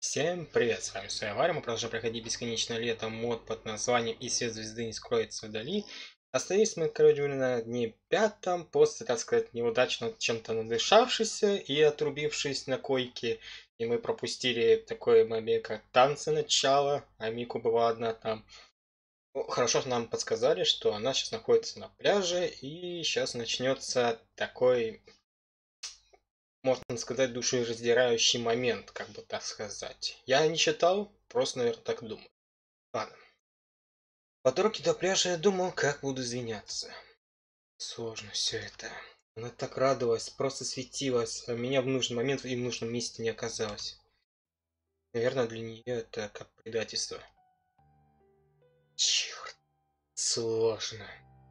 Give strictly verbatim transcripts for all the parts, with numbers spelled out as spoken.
Всем привет, с вами Суяварь, мы продолжаем проходить бесконечное лето мод под названием «И свет звезды не скроется вдали». Остались мы, короче, на дне пятом, после, так сказать, неудачно чем-то надышавшись и отрубившись на койке. И мы пропустили такой момент, как танцы начала, а Мику была одна там. Ну, хорошо, что нам подсказали, что она сейчас находится на пляже, и сейчас начнется такой, можно сказать, душераздирающий момент, как бы так сказать. Я не читал, просто, наверное, так думаю. Ладно. По дороге до пляжа я думал, как буду извиняться. Сложно все это. Она так радовалась, просто светилась, а меня в нужный момент и в нужном месте не оказалось. Наверное, для нее это как предательство. Черт, сложно.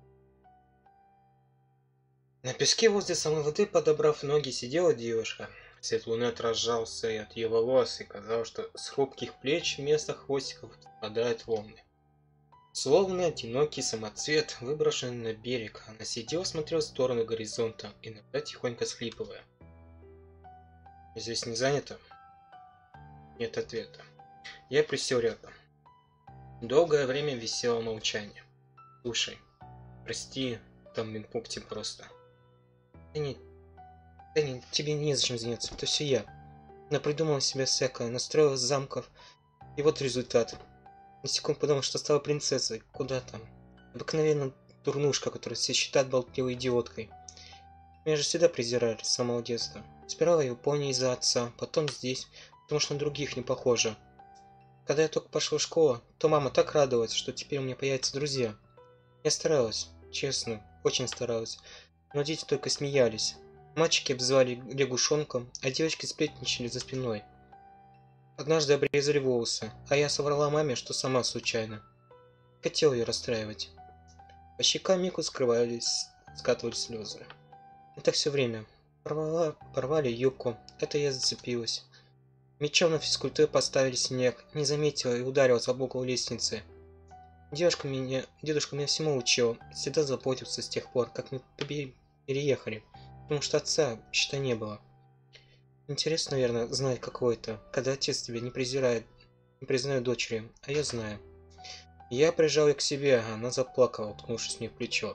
На песке возле самой воды, подобрав ноги, сидела девушка. Свет луны отражался и от ее волос, и казалось, что с хрупких плеч вместо хвостиков спадают волны. Словно одинокий самоцвет, выброшенный на берег, она сидела, смотрела в сторону горизонта, иногда тихонько схлипывая. «Здесь не занято?» Нет ответа. Я присел рядом. Долгое время висело молчание. «Слушай, прости, там в инпункте просто». «Да нет, да нет, тебе незачем заняться, это все я. Она придумала себе всякое, настроила замков, и вот результат. На секунду подумал, что стала принцессой. Куда там? Обыкновенно дурнушка, которая все считает болтливой идиоткой. Меня же всегда презирали с самого детства. Сперва в Японии из-за отца, потом здесь, потому что на других не похоже. Когда я только пошел в школу, то мама так радовалась, что теперь у меня появятся друзья. Я старалась, честно, очень старалась, но дети только смеялись. Мальчики обзывали лягушонком, а девочки сплетничали за спиной. Однажды обрезали волосы, а я соврала маме, что сама случайно. Хотел ее расстраивать. По щекам Мику скрывались, скатывались слезы. И так все время. Порвала, порвали юбку, это я зацепилась. Мечом на физкультуре поставили снег, не заметила и ударилась об угол лестницы. Девушка меня, дедушка меня всему учил, всегда заботился с тех пор, как мы переехали, потому что отца, считай, не было. Интересно, наверное, знать, каково это, когда отец тебя не презирает, не признает дочерью, а я знаю. Я прижал ее к себе, а она заплакала, уткнувшись мне в плечо.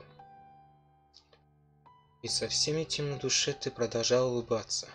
И со всем этим на душе ты продолжал улыбаться.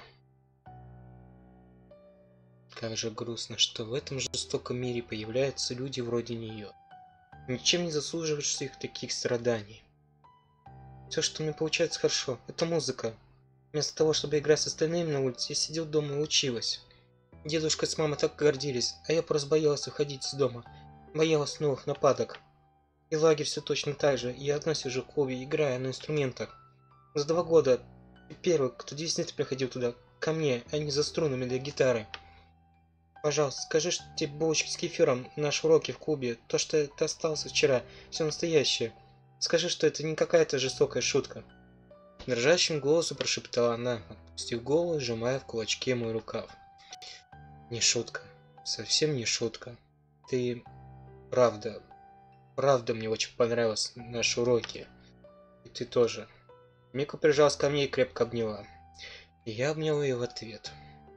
Как же грустно, что в этом жестоком мире появляются люди вроде нее, ничем не заслуживающих таких страданий. Все, что мне получается хорошо, это музыка. Вместо того, чтобы играть с остальными на улице, я сидел дома и училась. Дедушка с мамой так гордились, а я просто боялась уходить из дома. Боялась новых нападок. И лагерь все точно так же, я одна сижу в клубе, играя на инструментах. За два года ты первый, кто действительно приходил туда, ко мне, а не за струнами для гитары. Пожалуйста, скажи, что те булочки с кефиром, наши уроки в клубе, то, что это осталось вчера, все настоящее. Скажи, что это не какая-то жестокая шутка. Дрожащим голосом прошептала она, отпустив голову, сжимая в кулачке мой рукав. Не шутка. Совсем не шутка. Ты... Правда. Правда мне очень понравились наши уроки. И ты тоже. Мику прижалась ко мне и крепко обняла. И я обнял ее в ответ.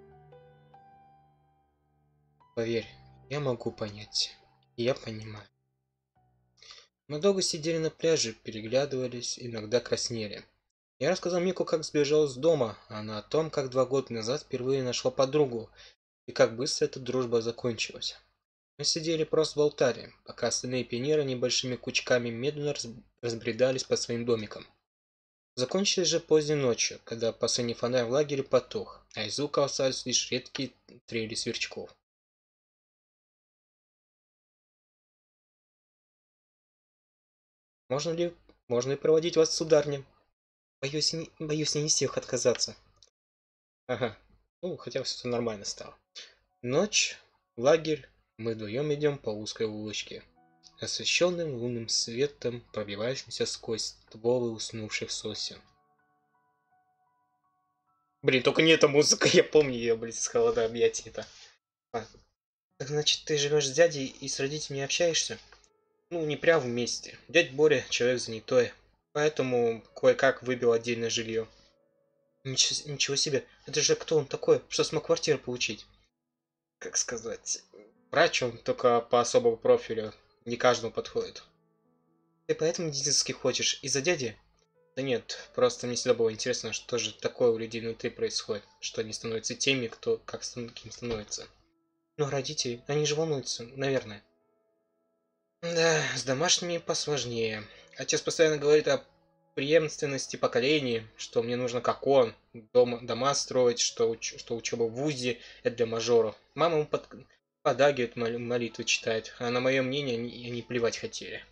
Поверь, я могу понять. И я понимаю. Мы долго сидели на пляже, переглядывались, иногда краснели. Я рассказал Мику, как сбежал с дома, а она о том, как два года назад впервые нашла подругу, и как быстро эта дружба закончилась. Мы сидели просто болтали, пока остальные пионеры небольшими кучками медленно разбредались по своим домикам. Закончились же поздней ночью, когда последний фонарь в лагере потух, а из звука остались лишь редкие трели сверчков. Можно ли... Можно ли проводить вас, сударня? Боюсь, не... Боюсь не из всех отказаться. Ага, ну, хотя все нормально стало. Ночь, лагерь, мы вдвоем идем по узкой улочке, освещенным лунным светом, пробивающимся сквозь стволы уснувших сосен. Блин, только не эта музыка, я помню ее, блин, с холода объятий это. А, так значит, ты живешь с дядей и с родителями не общаешься? Ну, не прям вместе. Дядь Боря человек занятой, поэтому кое-как выбил отдельное жилье. Ничего, ничего себе, это же кто он такой, что смог квартиру получить? как сказать, врач, он только по особому профилю, не каждому подходит. Ты поэтому медицинский хочешь? Из-за дяди? Да нет, просто мне всегда было интересно, что же такое у людей внутри происходит, что они становятся теми, кто как стан- кем становится. Но родители, они же волнуются, наверное. Да, с домашними посложнее. Отец постоянно говорит о преемственности поколений, что мне нужно как он, дома, дома строить, что, уч- что учеба в ВУЗе– это для мажоров. Мама ему под, подагивает, мол- молитвы читает, а на мое мнение они, они плевать хотели.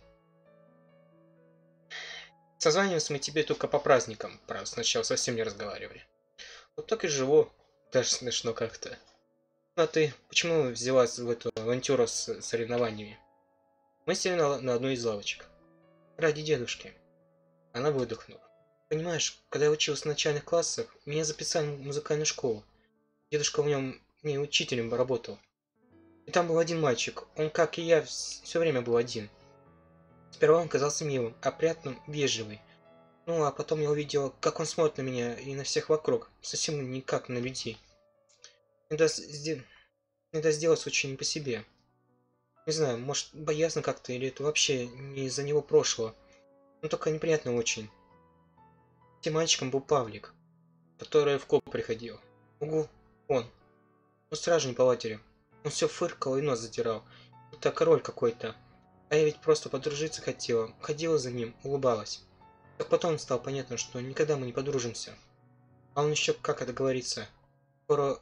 Созваниваемся мы тебе только по праздникам, правда, сначала совсем не разговаривали. Вот так и живу, даже смешно как-то. Ну а ты почему взялась в эту авантюру с соревнованиями? Мы сели на, на одну из лавочек. Ради дедушки. Она выдохнула. Понимаешь, когда я учился в начальных классах, меня записали в музыкальную школу. Дедушка в нем не учителем работал. И там был один мальчик. Он, как и я, все время был один. Сперва он казался милым, опрятным, вежливый. Ну, а потом я увидел, как он смотрит на меня и на всех вокруг. Совсем не как на людей. Это, сде- это сделалось очень не по себе. Не знаю, может, боязно как-то, или это вообще не из-за него прошлого. Ну, только неприятно очень. Тем мальчиком был Павлик, который в клуб приходил. Угу, он. Ну, стражей по латере. Он все фыркал и нос затирал. Это король какой-то. А я ведь просто подружиться хотела. Ходила за ним, улыбалась. Так потом стало понятно, что никогда мы не подружимся. А он еще, как это говорится, хоро...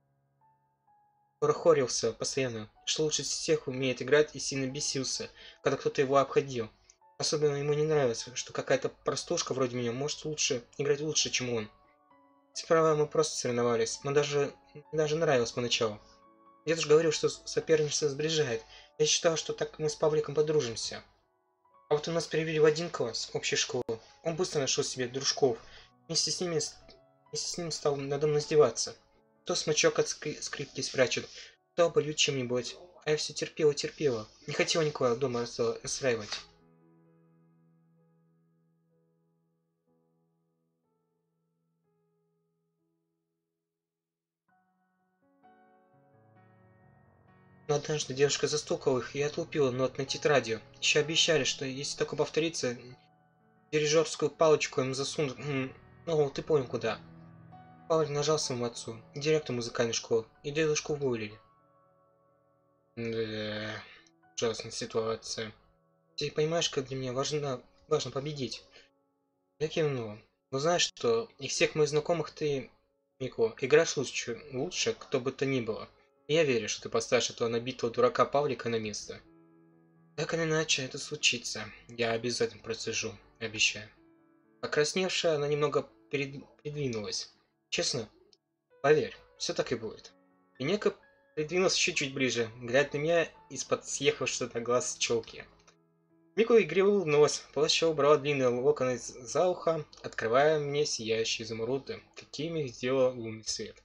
хорохорился постоянно, что лучше всех умеет играть и сильно бесился, когда кто-то его обходил. Особенно ему не нравилось, что какая-то простушка вроде меня может лучше играть лучше, чем он. Сперва мы просто соревновались, но даже, даже нравилось поначалу. Дедушка говорил, что соперничество сближает. Я считал, что так мы с Павликом подружимся. А вот у нас перевели в один класс общей школы. Он быстро нашел себе дружков. Вместе с ними вместе с ним стал надо мной издеваться. То смычок от скри- скрипки спрячет, то обольют чем-нибудь. А я все терпела, терпела. Не хотела никого дома расстра- расстраивать. Но однажды девушка застукала их и отлупила нотной тетрадью. Еще обещали, что если такое повторится, дирижерскую палочку им засунут. М, Ну, ты понял куда. Павел нажал своему отцу, директору музыкальной школы, и дедушку уволили. Да, ужасная ситуация. Ты понимаешь, как для меня важно, важно победить? Я кивнул. Но знаешь что, из всех моих знакомых ты, Мико, играешь лучше, лучше, кто бы то ни было. И я верю, что ты поставишь этого набитого дурака Павлика на место. Так или иначе, это случится. Я обязательно процежу, обещаю. Покрасневшая, она немного перед... придвинулась. Честно, поверь, все так и будет. Минека придвинулся чуть-чуть ближе, глядя на меня из-под съехавшего на глаз челки. Мико игриво улыбнулась, полоща убрала длинные локоны за ухо, открывая мне сияющие изумруды, какими их сделал лунный свет.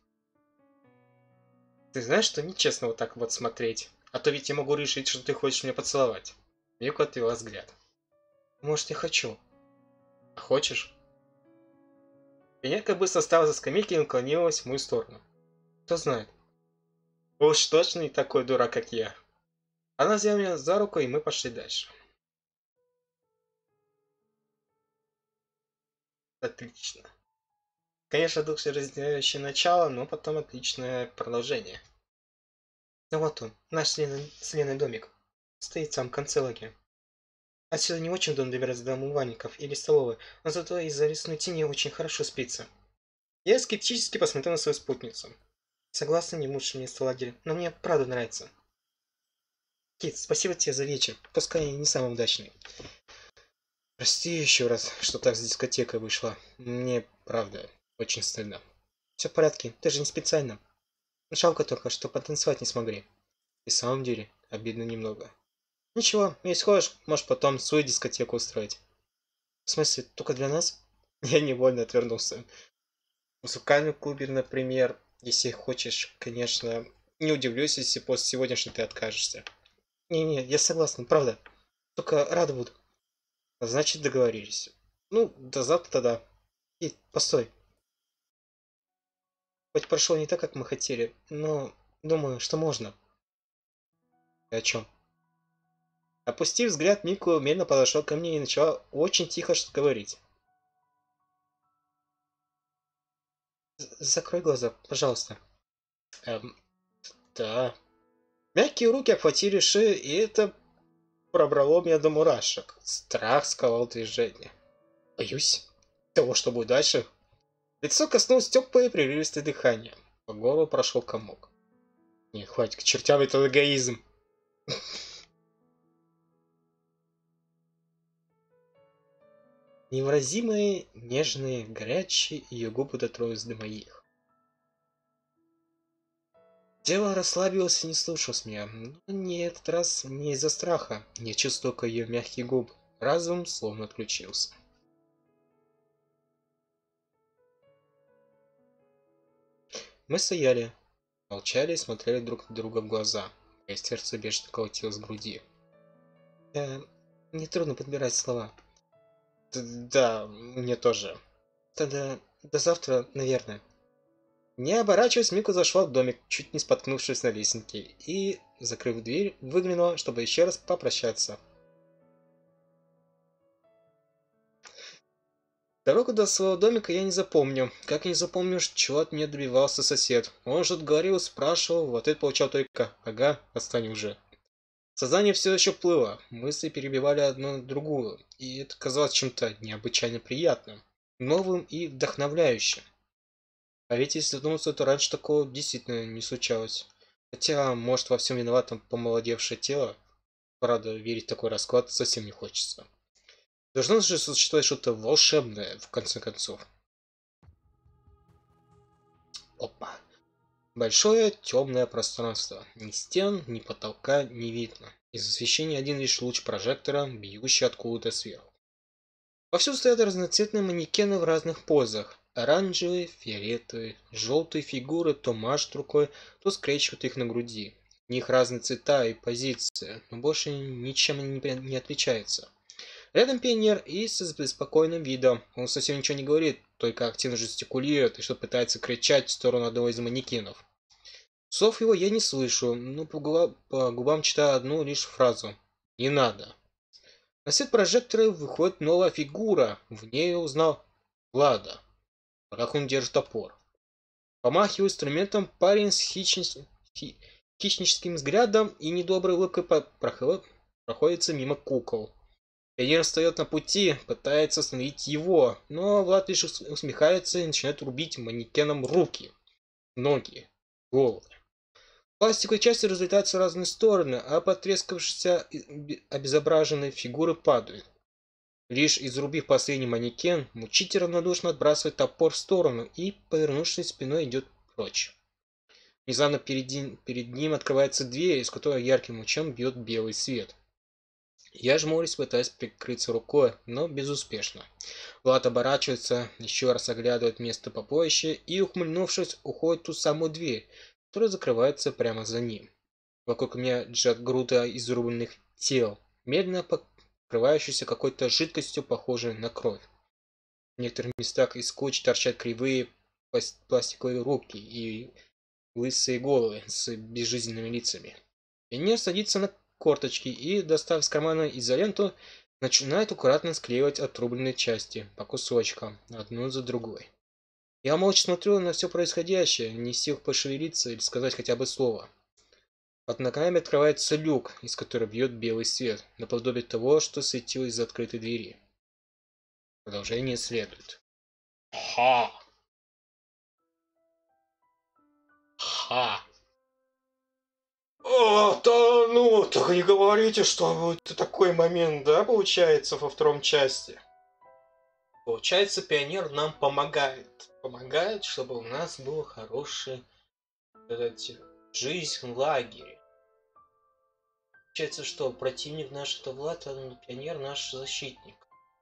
Ты знаешь, что нечестно вот так вот смотреть, а то ведь я могу решить, что ты хочешь меня поцеловать. Мико отвела взгляд. Может, я хочу. А хочешь? Минетка быстро встала за скамейки и наклонилась в мою сторону. Кто знает. Уж точно не такой дурак, как я. Она взяла меня за руку, и мы пошли дальше. Отлично. Конечно, душераздирающее начало, но потом отличное продолжение. Ну вот он, наш с Леной, с Леной домик. Стоит в самом конце лагеря. Отсюда не очень удобно добираться до умывальников или столовой, но зато из-за лесной тени очень хорошо спится. Я скептически посмотрел на свою спутницу. Согласна, не лучше место лагеря, но мне правда нравится. Кит, спасибо тебе за вечер, пускай и не самый удачный. Прости еще раз, что так с дискотекой вышло. Мне, правда, очень стыдно. Все в порядке, ты же не специально. Жалко только, что потанцевать не смогли. И в самом деле, обидно немного. Ничего, если хочешь, можешь потом свою дискотеку устроить. В смысле, только для нас? Я невольно отвернулся. В музыкальном клубе, например, если хочешь, конечно, не удивлюсь, если после сегодняшнего ты откажешься. Не-не, я согласен, правда. Только рада буду. Значит, договорились. Ну, до завтра тогда. И, постой. Хоть прошло не так, как мы хотели, но Думаю, что можно. Ты о чем? Опустив взгляд, Мику медленно подошел ко мне и начал очень тихо что-то говорить. Закрой глаза, пожалуйста. Эм, да. Мягкие руки обхватили шею, и это пробрало меня до мурашек. Страх сковал движение. Боюсь того, что будет дальше. Лицо коснулось теплое прерывистое дыхание. По горлу прошел комок. Не, хватит, к чертям этот эгоизм. Невыразимые, нежные, горячие, ее губы дотронулись до моих. Тело расслабилось и не слушалось меня, но не этот раз не из-за страха. Я чувствовал ее мягкие губы. Разум словно отключился. Мы стояли, молчали и смотрели друг друга в глаза. Мое сердце бешено колотилось в груди. Э, мне трудно подбирать слова. Д- Да, мне тоже. Тогда до завтра, наверное. Не оборачиваясь, Мику зашла в домик, чуть не споткнувшись на лестнике, и, закрыв дверь, выглянула, чтобы еще раз попрощаться. Дорогу до своего домика я не запомню. Как и не запомню, чего от меня добивался сосед. Он что-то говорил, спрашивал, в ответ получал только «Ага, отстань уже». Сознание все еще плыло, мысли перебивали одну другую, и это казалось чем-то необычайно приятным, новым и вдохновляющим. А ведь если задуматься, то раньше такого действительно не случалось. Хотя, может, во всем виноватом помолодевшее тело. Правда, верить в такой расклад совсем не хочется. Должно же существовать что-то волшебное, в конце концов. Опа. Большое темное пространство. Ни стен, ни потолка не видно. Из освещения один лишь луч прожектора, бьющий откуда-то сверху. Повсюду стоят разноцветные манекены в разных позах. Оранжевые, фиолетовые, желтые фигуры то машут рукой, то скрещивают их на груди. У них разные цвета и позиции, но больше ничем не, не отличается. Рядом пионер и с беспокойным видом. Он совсем ничего не говорит, только активно жестикулирует и что пытается кричать в сторону одного из манекенов. Слов его я не слышу, но по губам, по губам читаю одну лишь фразу. «Не надо». На свет прожектора выходит новая фигура. В ней я узнал Влада. В руках он держит топор. Помахивая инструментом, парень с хищническим, хи- хищническим взглядом и недоброй улыбкой по- проход- проходится мимо кукол. Пионер встает на пути, пытается остановить его, но Влад лишь ус- усмехается и начинает рубить манекеном руки, ноги, головы. Пластиковые части разлетаются в разные стороны, а потрескавшиеся и обезображенные фигуры падают. Лишь изрубив последний манекен, мучитель равнодушно отбрасывает топор в сторону и, повернувшись спиной, идет прочь. Внезапно перед, ним- перед ним открывается дверь, из которой ярким лучом бьет белый свет. Я жмурюсь, пытаясь прикрыться рукой, но безуспешно. Влад оборачивается, еще раз оглядывает место побоища и, ухмыльнувшись, уходит в ту самую дверь, которая закрывается прямо за ним. Вокруг меня лежат груда изрубленных тел, медленно покрывающиеся какой-то жидкостью, похожей на кровь. В некоторых местах из куч торчат кривые пластиковые руки и лысые головы с безжизненными лицами. Пионер садится на корточки и, достав из кармана изоленту, начинает аккуратно склеивать отрубленные части по кусочкам, одну за другой. Я молча смотрю на все происходящее, не в силах пошевелиться или сказать хотя бы слово. Под ногами открывается люк, из которого бьет белый свет, наподобие того, что светило из открытой двери. Продолжение следует. Ха! Ха! О, да ну, только не говорите, что это такой момент, да, получается, во втором части. Получается, пионер нам помогает. Помогает, чтобы у нас была хорошая сказать, жизнь в лагере. Получается, что противник наш это Влад, а пионер наш защитник.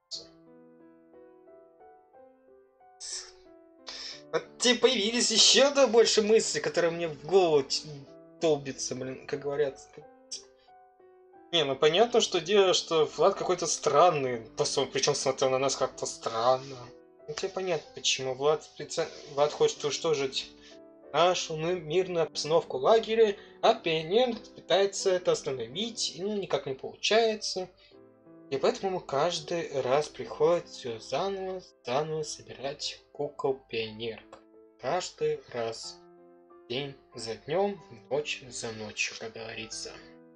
Вот тебе появились еще да больше мыслей, которые мне в голову долбятся, блин, как говорят. Не, ну понятно, что дело, что Влад какой-то странный, причем смотрел на нас как-то странно. Ну тебе понятно, почему Влад, специ... Влад хочет уничтожить нашу мирную обстановку в лагере, а пионер пытается это остановить, и ну никак не получается. И поэтому каждый раз приходится заново, заново собирать кукол пионерка. Каждый раз. День за днем, ночь за ночью, как говорится.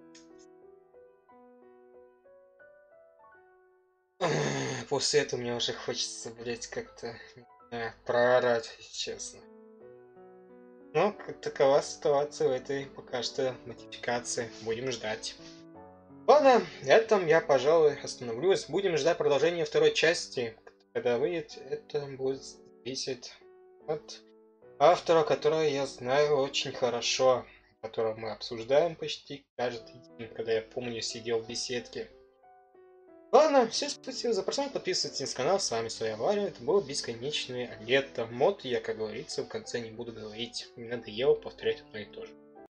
После этого мне уже хочется, блять, как-то проорать, честно. Но такова ситуация в этой пока что модификации. Будем ждать. Ладно, на этом я, пожалуй, остановлюсь. Будем ждать продолжения второй части. Когда выйдет, это будет зависеть от автора, которого я знаю очень хорошо, которого мы обсуждаем почти каждый день, когда я помню сидел в беседке. Ладно, всем спасибо за просмотр, подписывайтесь на канал, с вами Соя Варя, это было бесконечное лето. Мод я, как говорится, в конце не буду говорить, мне надоело повторять одно и то же.